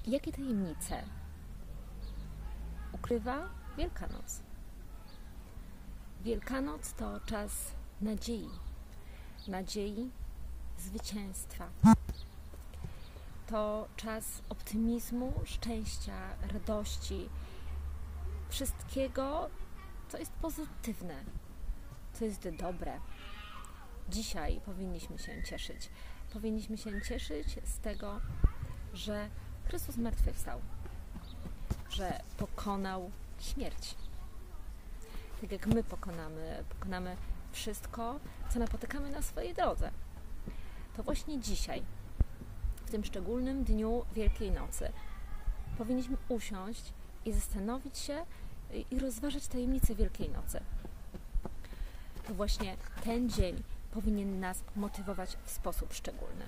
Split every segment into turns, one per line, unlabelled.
Jakie tajemnice ukrywa Wielkanoc? Wielkanoc to czas nadziei, zwycięstwa. To czas optymizmu, szczęścia, radości, wszystkiego, co jest pozytywne, co jest dobre. Dzisiaj powinniśmy się cieszyć. Powinniśmy się cieszyć z tego, że Chrystus zmartwychwstał, że pokonał śmierć. Tak jak my pokonamy wszystko, co napotykamy na swojej drodze. To właśnie dzisiaj, w tym szczególnym dniu Wielkiej Nocy, powinniśmy usiąść i zastanowić się i rozważyć tajemnicę Wielkiej Nocy. To właśnie ten dzień powinien nas motywować w sposób szczególny.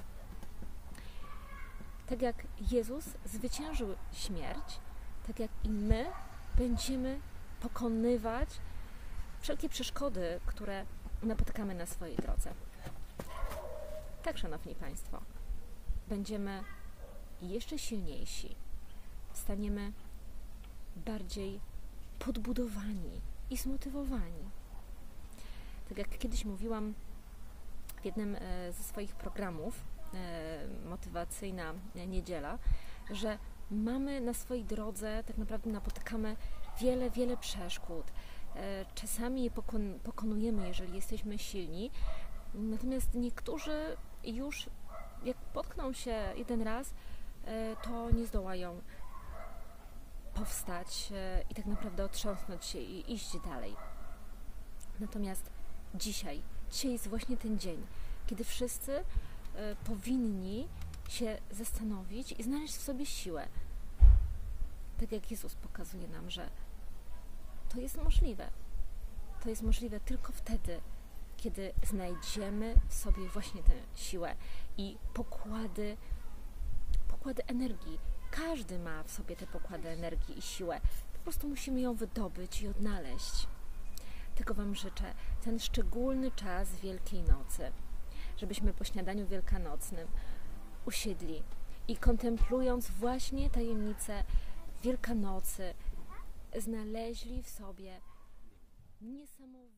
Tak jak Jezus zwyciężył śmierć, tak jak i my będziemy pokonywać wszelkie przeszkody, które napotykamy na swojej drodze. Tak, Szanowni Państwo, będziemy jeszcze silniejsi, staniemy bardziej podbudowani i zmotywowani. Tak jak kiedyś mówiłam w jednym ze swoich programów, Motywacyjna Niedziela, że mamy na swojej drodze, tak naprawdę napotykamy wiele przeszkód. Czasami je pokonujemy, jeżeli jesteśmy silni, natomiast niektórzy już jak potkną się jeden raz, to nie zdołają powstać i tak naprawdę otrząsnąć się i iść dalej. Natomiast dzisiaj jest właśnie ten dzień, kiedy wszyscy powinni się zastanowić i znaleźć w sobie siłę. Tak jak Jezus pokazuje nam, że to jest możliwe. To jest możliwe tylko wtedy, kiedy znajdziemy w sobie właśnie tę siłę i pokłady energii. Każdy ma w sobie te pokłady energii i siłę. Po prostu musimy ją wydobyć i odnaleźć. Tego Wam życzę, ten szczególny czas Wielkiej Nocy, żebyśmy po śniadaniu wielkanocnym usiedli i kontemplując właśnie tajemnicę Wielkanocy, znaleźli w sobie niesamowite